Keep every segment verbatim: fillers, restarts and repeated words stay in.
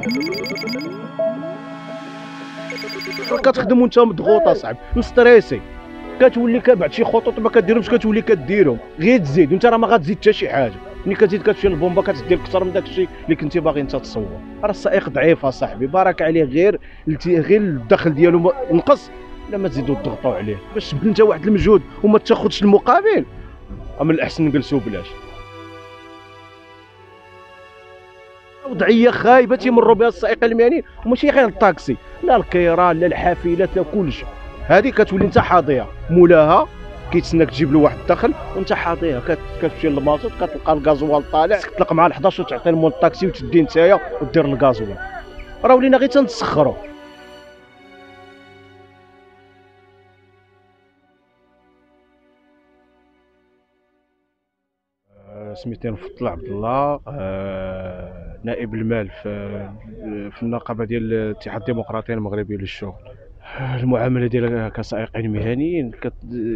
كتخدم وانت مضغوط اصاحبي مستريسي، كتولي كبعد شي خطوط ما كديرهمش كتولي كديرهم، غير تزيد وانت راه ما غتزيد حتى شي حاجه. ملي كتزيد كتمشي للبومبا كتدير اكثر من داك الشيء اللي كنتي باغي انت تصور. راه السائق ضعيف اصاحبي، بارك عليه، غير غير الدخل ديالو نقص، لا ما تزيدوا تضغطوا عليه باش تبذل انت واحد المجهود وما تاخذش المقابل. من الاحسن نجلسوا بلاش. وضعيه خايبه تيمروا بها السائقين المهنيين، وماشي غير الطاكسي، لا الكيران لا الحافلات لا كلشي. هذه كتولي انت حاضيها، مولاها كيتسناك تجيب له واحد الدخل وانت حاضيها، كتمشي للمازوت كتلقى الغازوال طالع، تطلق مع الحداش وتعطي المول الطاكسي وتدي نتايا ودير الغازوال. راه ولينا غير تنتسخروا. سميتني مفضل عبد الله، آه نائب المال في في النقابه ديال الاتحاد الديمقراطي المغربي للشغل. المعامله ديال كسائقين مهنيين كت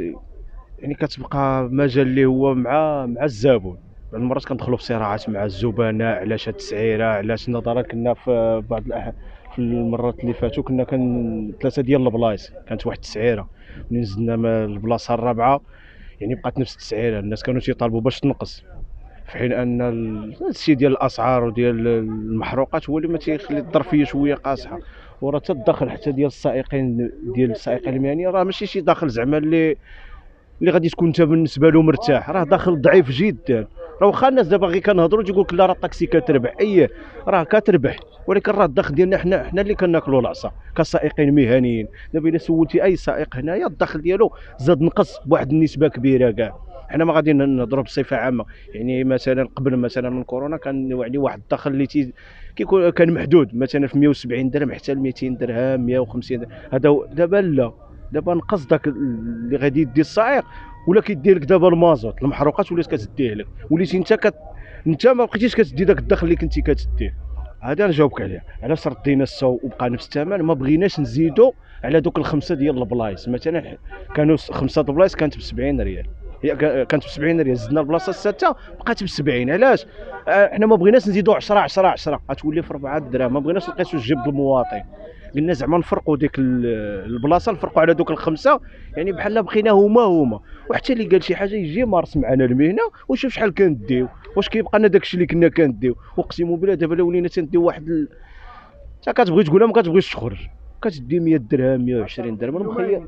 يعني كتبقى مجال اللي هو مع مع الزبون. بعض المرات كندخلوا في صراعات مع الزبناء علاش هاد التسعيره، علاش نظرا كنا في بعض الأح... في المرات اللي فاتوا كنا كان ثلاثه ديال البلايص كانت واحد التسعيره، ملي نزلنا البلاصه الرابعه يعني بقات نفس التسعيره، الناس كانوا تيطالبوا باش تنقص، في حين ان الشيء ديال الاسعار وديال المحروقات هو اللي ما تيخلي الظرفيه شويه قاصحه. وراه حتى الدخل حتى ديال السائقين ديال السائقين المهنيين راه ماشي شي دخل زعما اللي اللي غادي تكون انت بالنسبه له مرتاح، راه داخل ضعيف جدا. راه واخا الناس دابا غير كنهضروا تيقول لك لا راه الطاكسي كتربح، اييه راه كتربح، ولكن راه الدخل ديالنا حنا حنا اللي كناكلوا العصا كسائقين مهنيين. دابا الا سولتي اي سائق هنايا الدخل ديالو زاد نقص بواحد النسبه كبيره كاع. حنا ما غادي نهضروا بصفه عامه، يعني مثلا قبل مثلا من كورونا كان يعني واحد الدخل اللي تي كيكون كان محدود، مثلا في مئة وسبعين درهم حتى ل مئتين درهم مئة وخمسين درهم. هذا دابا لا، دابا نقص داك اللي غادي يدي السائق، ولا كيدير لك دابا المازوت المحروقات ولات كتديه لك، وليتي انت كت... انت ما بقيتيش كتدي داك الدخل اللي كنتي كتديه. هذا نجاوبك عليه علاش ردينا السوق وبقى نفس الثمن. ما بغيناش نزيدوا على دوك الخمسه ديال البلايص، مثلا كانوا خمسه د البلايص كانت ب سبعين ريال، هي كانت ب سبعين ريال، زدنا البلاصه السادسه بقات ب سبعين. علاش؟ حنا ما بغيناش نزيدوا عشرة عشرة عشرة غتولي في أربعة دراهم، ما بغيناش نقيسوا الجيب د المواطن. قلنا زعما نفرقوا ديك البلاصه، نفرقوا على دوك الخمسه، يعني بحال بقينا هما هما. وحتى اللي قال شي حاجه يجي مارس معنا المهنه ويشوف شحال كنديو، واش كيبقى لنا داكشي اللي كنا كنديو. اقسم بالله دابا لا ولينا تنديو واحد ال... انت كتبغي تقولها ما كتبغيش تخرج، كتدي مئة درهم مئة وعشرين درهم. انا مخيل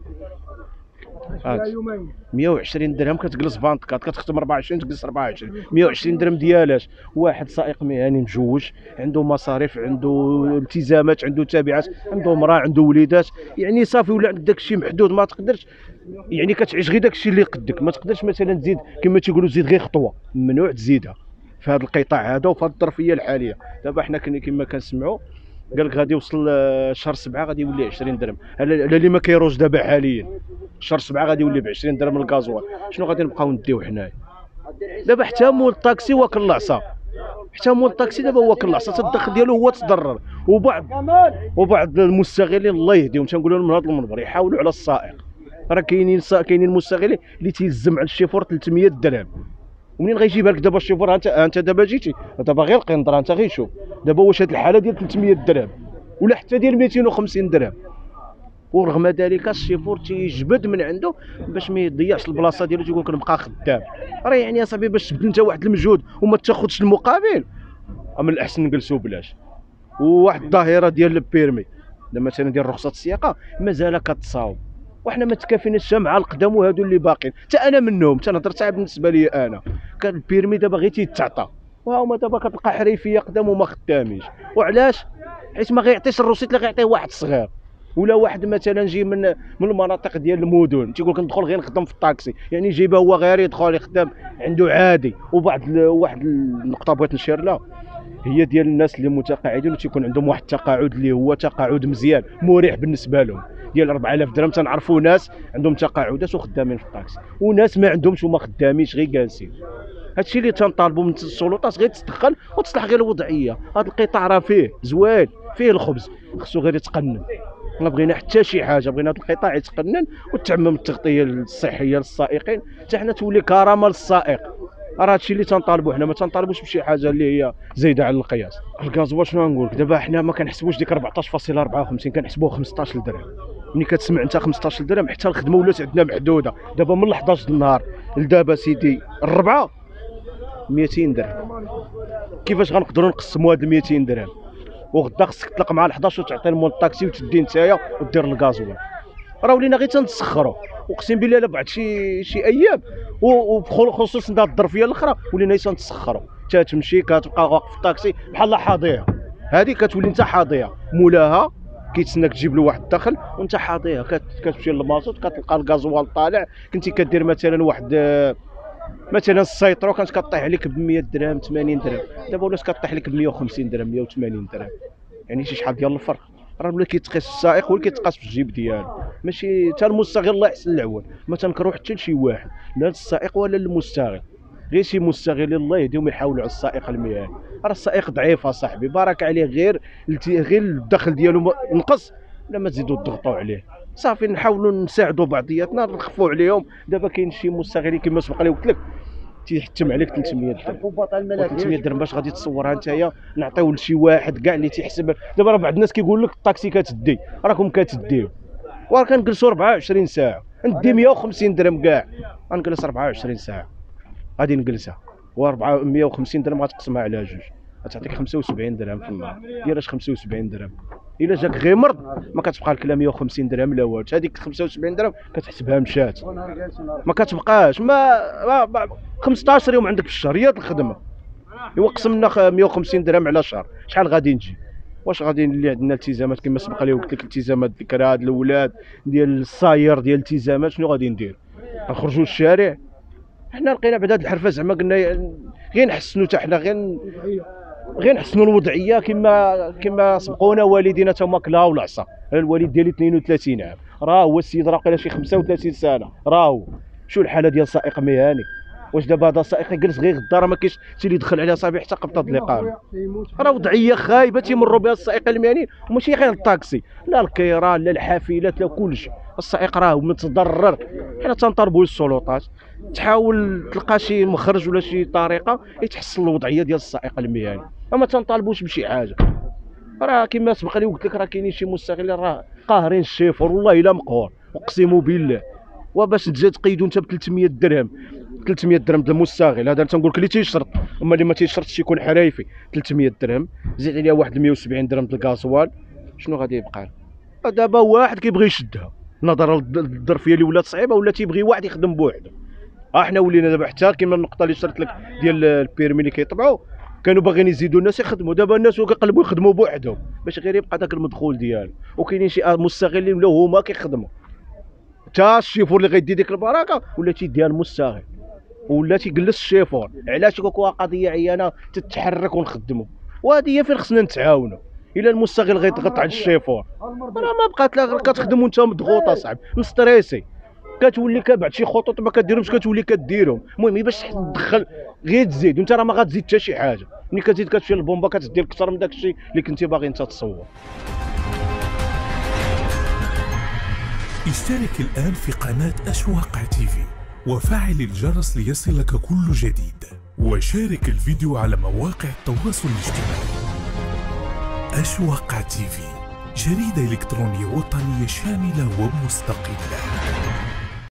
مئة وعشرين درهم كتجلس فانطكات، كتخدم أربعة وعشرين تجلس أربعة وعشرين. مئة وعشرين درهم ديالاش واحد سائق مهني مجوج عنده مصاريف، عنده التزامات، عنده تابعات، عنده مراه، عنده وليدات، يعني صافي ولا عندك داكشي محدود ما تقدرش، يعني كتعيش غير داكشي اللي قدك. ما تقدرش مثلا تزيد كما تيقولوا تزيد غير خطوه، ممنوع تزيدها في هذا القطاع هذا وفي هذه الظرفيه الحاليه. دابا حنا كما كنسمعوا قال لك غادي يوصل شهر سبعة غادي يولي عشرين درهم، على اللي ما كيروج دابا حاليا شهر سبعة غادي يولي ب عشرين درهم الغازوال. شنو غادي نبقاو نديو حنايا؟ دابا حتى مول الطاكسي واكل العصا، حتى مول الطاكسي دابا واكل العصا، الدخل ديالو هو تضرر. وبعض وبعض المستغلين الله يهديهم تنقول لهم من هذا المنبر يحاولوا على السائق. راه كاينين كاينين مستغلين اللي تيلزم على الشيفور ثلاثمئة درهم، ومنين غيجيبها لك دابا الشيفور؟ انت انت دابا جيتي دابا غير القنطره، انت غير شوف دابا واش هذه الحاله ديال ثلاثمئة درهم ولا حتى ديال مئتين وخمسين درهم. ورغم ذلك الشيفور تيجبد من عنده باش ما يضيعش البلاصه ديالو، تيقول لك نبقى خدام. راه يعني اصاحبي باش تبذل انت واحد المجهود وما تاخذش المقابل، من الاحسن نجلسوا بلاش. وواحد الظاهره ديال البيرمي مثلا ديال رخصه السياقه مازال كتصاوب، وحنا ما تكافيناش مع القدام وهادو اللي باقيين. حتى انا منهم، تنهضر حتى بالنسبه لي انا كان البيرمي دابا غير تيتعطى، وهما دابا كتلقى حريفيه قدام وما خدامينش. وعلاش؟ حيت ما غيعطيش الروسيط اللي غيعطيه واحد صغير ولا واحد مثلا جاي من من المناطق ديال المدن تيقول لك ندخل غير نخدم في الطاكسي، يعني جايبه هو غير يدخل يخدم عنده عادي. وبعض واحد النقطه بغيت نشير لها هي ديال الناس اللي متقاعدين وتيكون عندهم واحد التقاعد اللي هو تقاعد مزيان مريح بالنسبه لهم ديال أربعة آلاف درهم. تنعرفوا ناس عندهم تقاعدات وخدامين في الطاكسي، وناس ما عندهمش وما خدامينش غير جالسين. هادشي اللي تنطالبوا من السلطات غير تدخل وتصلح غير الوضعيه. هذا القطاع راه فيه زوال، فيه الخبز، خصو غير يتقنن. ما بغينا حتى شي حاجه، بغينا هذا القطاع يتقنن وتعمم التغطيه الصحيه للسائقين حتى حنا تولي كرامه للسائق. راه هادشي اللي تنطالبوا حنا، ما تنطالبوش بشي حاجه اللي هي زايده على القياس. الكازوال شنو نقول لك دابا حنا ما كنحسبوش ديك أربعطاش فاصلة أربعة وخمسين، كنحسبوه خمسطاش درهم. ملي كتسمع انت خمسطاش درهم حتى الخدمه ولات عندنا محدوده. دابا من حداش النهار لدابا سيدي الربعه مئتين درهم. كيفاش غنقدروا نقسموا هاد مئتين درهم؟ وغدا خصك تطلق مع الحداش وتعطي المول الطاكسي وتدي نتايا ودير الكازوال. راه ولينا غير تنتسخروا، اقسم بالله الا بعد شي شي ايام وبخصوص هاد الظرفيه الاخرى ولينا تنتسخروا. تتمشي كتبقى واقف في الطاكسي بحال حاضيه، هذه كتولي انت حاضيه، مولاها كيتسناك تجيب له واحد الدخل وانت حاضيه. كتمشي للمازوت كتلقى الكازوال طالع، كنتي كدير مثلا واحد مثلا السيطرو كانت كطيح عليك ب مية درهم ثمانين درهم، دابا ولات كطيح لك ب مية وخمسين درهم مية وثمانين درهم. يعني شي شحال ديال الفرق. راه ولا كيتقيس السائق هو اللي كيتقاس في الجيب ديالو، ماشي حتى المستغل. الله يحسن العوان، ما تنكرهو حتى لشي واحد، لا السائق ولا المستغل. غير شي مستغلين الله يهديهم يحاولوا على السائق المهني. راه السائق ضعيف اصاحبي، بارك عليه، غير غير الدخل ديالو نقص، لا ما تزيدوا تضغطوا عليه. صافي نحاولوا نساعدوا بعضياتنا نخفوا عليهم. دابا كاين شي مستغلين كما سبق لي قلت لك تيحتم عليك ثلاثمية درهم، ثلاثمية درهم باش غادي تصورها نتايا نعطيو لشي واحد كاع اللي تيحسب. دابا راه بعض الناس كيقول لك الطاكسي كتدي، راكم كتديو، وراه كنجلسوا أربعة وعشرين ساعه ندي مية وخمسين درهم كاع، غنجلس أربعة وعشرين ساعه غادي نجلسها، و مية وخمسين درهم غتقسمها على جوج غتعطيك خمسة وسبعين درهم في النهار. دير اش خمسة وسبعين درهم؟ الا جاك غير مرض ما كتبقى لك لا مية وخمسين درهم لا والو. هذيك خمسة وسبعين درهم كتحسبها مشات، ما كتبقاش. ما, ما خمسطاش يوم عندك في الشهر هي الخدمه، ايوا قسمنا مية وخمسين درهم على شهر شحال غادي نجي؟ واش غادي اللي عندنا التزامات كما سبق لي قلت لك، التزامات ذكر هاد الاولاد ديال الصاير ديال التزامات، شنو غادي ندير؟ نخرجوا للشارع؟ حنا لقينا بعد هاد الحرفه زعما قلنا غير نحسنوا حتى حنا غير غير نحسنوا الوضعيه كما كما سبقونا والدينا تا هما كلاو العصا. الوالد ديالي اثنين وثلاثين عام، راه هو السيد راه قيلا شي خمسة وثلاثين سنه، راه هو شو الحاله ديال سائق مهني. واش دابا هذا سائق يجلس غير غدا راه ما كاينش حتى اللي يدخل عليه صافي حتى قبضه الاقامه. راه وضعيه خايبه تيمروا بها السائق المهني، وماشي غير الطاكسي، لا الكيران لا الحافلات لا كلشي. السائق راه متضرر. حنا تنطالبوا السلطات تحاول تلقى شي مخرج ولا شي طريقه يتحسن الوضعيه ديال السائق المهني، ما تنطالبوش بشي حاجه. راه كما سبق لي قلت لك راه كاينين شي مستغلين راه قاهرين الشيفور، والله الا مقهور اقسم بالله. وباش تجي تقيدو انت ب ثلاثمية درهم، ثلاثمية درهم ديال المستغل هذا تنقول لك اللي تيشرط، اما اللي ما تيشرطش يكون حريفي ثلاثمية درهم زيد عليها واحد مية وسبعين درهم ديال الكازوال، شنو غادي يبقى؟ دابا واحد كيبغي يشدها نظرا للظرفيه اللي ولات صعيبه، ولا تيبغي واحد يخدم بوحده. ها حنا ولينا دابا حتى كيما النقطه اللي شرت لك ديال البيرمي اللي كيطبعوا، كانوا باغيين يزيدوا الناس يخدموا، دابا الناس كيقلبوا يخدموا بوحدهم باش غير يبقى داك المدخول ديالو. وكاينين شي مستغلين ولاو هما كيخدموا، حتى الشيفور اللي غيدي ديك البركه ولا تيديها المستغل ولا تيجلس الشيفور. علاش كوكو قضيه عيانه تتحرك ونخدموا؟ وهذه هي فين خصنا نتعاونوا. الا المستغل غيضغط على الشيفور راه ما بقات لا كتخدم وانت مضغوط اصاحبي مستريسي، كتولي بعد شي خطوط ما كديرهمش كتولي كديرهم. المهم باش تدخل غير تزيد وانت راه ما غتزيد حتى شي حاجه، ملي كتزيد كتمشي للبومبا كتدير اكثر من داك الشيء اللي كنتي باغي انت تصور. اشترك الآن في قناة أشواق تيفي وفعل الجرس ليصلك كل جديد، وشارك الفيديو على مواقع التواصل الاجتماعي. أشواق تيفي، جريدة إلكترونية وطنية شاملة ومستقلة.